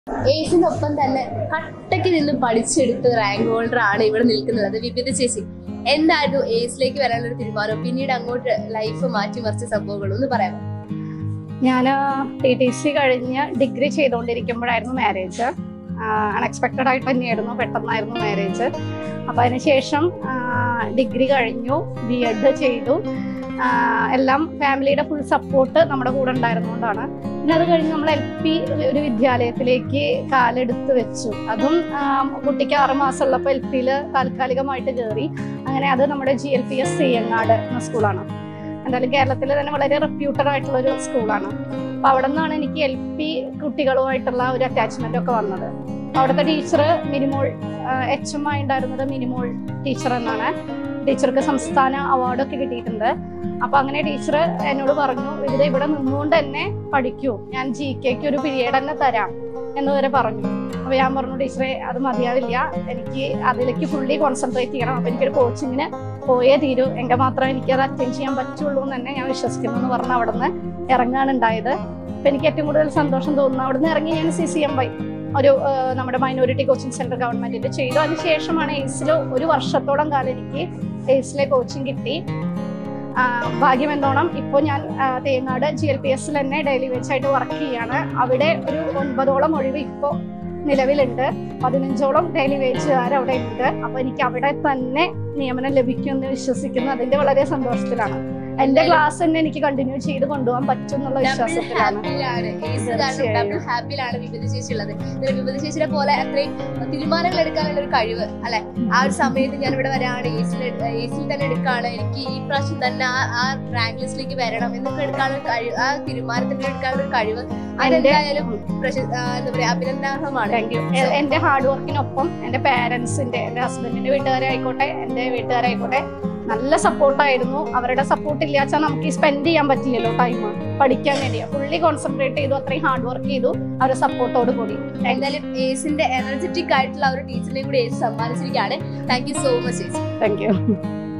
ഏസിനൊപ്പം തന്നെ കട്ടയ്ക്ക് നിന്ന് പഠിച്ചെടുത്ത് റാങ്ക് ഹോൾഡർ ആണ് ഇവിടെ നിൽക്കുന്നത് വിവിധ ചേച്ചി. എന്തായിരുന്നു ഏസിലേക്ക് വരാനുള്ള ഒരു തീരുമാനം, പിന്നീട് അങ്ങോട്ട് ലൈഫ് മാറ്റിമറിച്ച സംഭവങ്ങൾ ഒന്ന് പറയാമോ? ഞാൻ TTC കഴിഞ്ഞ് ഡിഗ്രി ചെയ്തുകൊണ്ടിരിക്കുമ്പോഴായിരുന്നു മാരേജ്. അൺഎക്സ്പെക്റ്റഡ് ആയിട്ട് തന്നെയായിരുന്നു, പെട്ടെന്നായിരുന്നു മാരേജ്. അപ്പോൾ അതിനുശേഷം ഡിഗ്രി കഴിഞ്ഞു, BEd ചെയ്തു. എല്ലാം ഫാമിലിയുടെ ഫുൾ സപ്പോർട്ട് നമ്മുടെ കൂടെ ഉണ്ടായിരുന്നുകൊണ്ടാണ്. പിന്നെ അത് കഴിഞ്ഞ് നമ്മൾ LP ഒരു വിദ്യാലയത്തിലേക്ക് കാലെടുത്ത് വെച്ചു. അതും കുട്ടിക്ക് 6 മാസം ഉള്ളപ്പോൾ LPയിൽ താൽക്കാലികമായിട്ട് കയറി. അങ്ങനെ അത് നമ്മുടെ GLPS സിയങ്ങാട് എന്ന സ്കൂളാണ്. എന്തായാലും കേരളത്തിൽ തന്നെ വളരെ റെപ്യൂട്ടഡ് ആയിട്ടുള്ള ഒരു സ്കൂളാണ്. അപ്പോൾ അവിടെ നിന്നാണ് എനിക്ക് LP കുട്ടികളുമായിട്ടുള്ള ഒരു അറ്റാച്ച്മെന്റ് ഒക്കെ വന്നത്. അവിടുത്തെ ടീച്ചർ മിനിമോൾ HM ഉണ്ടായിരുന്നത് മിനിമോൾ ടീച്ചർ എന്നാണ്. ടീച്ചർക്ക് സംസ്ഥാന അവാർഡൊക്കെ കിട്ടിയിട്ടുണ്ട്. അപ്പൊ അങ്ങനെ ടീച്ചർ എന്നോട് പറഞ്ഞു, ഇവിടെ നിന്നുകൊണ്ട് തന്നെ പഠിക്കൂ, ഞാൻ GKക്ക് ഒരു പീരീഡ് തന്നെ തരാം എന്ന് വരെ പറഞ്ഞു. അപ്പൊ ഞാൻ പറഞ്ഞു, ടീച്ചറെ അത് മതിയാവില്ല, എനിക്ക് അതിലേക്ക് ഫുള്ളി കോൺസെൻട്രേറ്റ് ചെയ്യണം. അപ്പൊ എനിക്കൊരു കോച്ചിങ്ങിന് പോയേ തീരൂ, എങ്കിൽ മാത്രമേ എനിക്ക് അത് അറ്റൻഡ് ചെയ്യാൻ പറ്റുള്ളൂ എന്ന് തന്നെ ഞാൻ വിശ്വസിക്കുന്നു എന്ന് പറഞ്ഞ് അവിടെ നിന്ന് ഇറങ്ങാണ് ഉണ്ടായത്. അപ്പൊ എനിക്ക് ഏറ്റവും കൂടുതൽ സന്തോഷം തോന്നുന്നു, അവിടെ നിന്ന് ഇറങ്ങി ഞാൻ CCMY ഒരു നമ്മുടെ മൈനോറിറ്റി കോച്ചിങ് സെന്റർ ഗവൺമെന്റിന്റെ ചെയ്തു. അതിനുശേഷമാണ് ഏസിൽ 1 വർഷത്തോളം കാലം എനിക്ക് ഏസിലെ കോച്ചിങ് കിട്ടി. ഭാഗ്യം എന്നോണം ഇപ്പോൾ ഞാൻ തേങ്ങാട് GLPSൽ തന്നെ ഡെയിലി വെച്ചായിട്ട് വർക്ക് ചെയ്യാണ്. അവിടെ ഒരു 9ഓളം ഒഴിവ് ഇപ്പോൾ നിലവിലുണ്ട്. 15ഓളം ഡെയിലി വേജുകാർ അവിടെ ഉണ്ട്. അപ്പൊ എനിക്ക് അവിടെ തന്നെ നിയമനം ലഭിക്കുമെന്ന് വിശ്വസിക്കുന്നു. അതിന്റെ വളരെ സന്തോഷത്തിലാണ്. എന്റെ ക്ലാസ് തന്നെ എനിക്ക് കണ്ടിന്യൂ ചെയ്ത് കൊണ്ടുപോകാൻ പറ്റും എന്നുള്ള വിശ്വാസത്തിലാണ്. വിവിധ ചേച്ചി ഉള്ളത്. വിവിധ ചേച്ചിയെ പോലെ അത്രയും തീരുമാനങ്ങൾ എടുക്കാനുള്ള ഒരു കഴിവ് അല്ലെ. ആ ഒരു സമയത്ത് ഞാൻ ഇവിടെ വരാണ്, ഏസിൽ തന്നെ എടുക്കാണ്, എനിക്ക് ഈ പ്രാവശ്യം തന്നെ ആ റാങ്ക് ലിസ്റ്റിലേക്ക് വരണം എന്നൊക്കെ എടുക്കാനുള്ള കഴിവ്, ആ തീരുമാനത്തിന് എടുക്കാനുള്ള ഒരു കഴിവ് അതെന്തായാലും എന്താ പറയാ അഭിനന്ദനാർഹമാണ്. എന്റെ ഹാർഡ് വർക്കിനൊപ്പം എന്റെ പാരന്റ്സിന്റെ, എന്റെ ഹസ്ബൻഡിന്റെ വീട്ടുകാരായിക്കോട്ടെ, എന്റെ വീട്ടുകാരായിക്കോട്ടെ നല്ല സപ്പോർട്ടായിരുന്നു. അവരുടെ സപ്പോർട്ട് ഇല്ലാച്ചാൽ നമുക്ക് സ്പെൻഡ് ചെയ്യാൻ പറ്റില്ലല്ലോ ടൈം പഠിക്കാൻ വേണ്ടിയാ. ഫുള്ളി കോൺസെൻട്രേറ്റ് ചെയ്തു, അത്രയും ഹാർഡ് വർക്ക് ചെയ്തു അവരുടെ സപ്പോർട്ടോട് കൂടി. എന്തായാലും ഏസിന്റെ എനർജറ്റിക് ആയിട്ടുള്ള ഒരു ടീച്ചറിനെയും കൂടി ഏസ് സമ്മാനിച്ചിരിക്കുകയാണ്. താങ്ക് യു സോ മച്ച് ചേച്ചി. Thank U.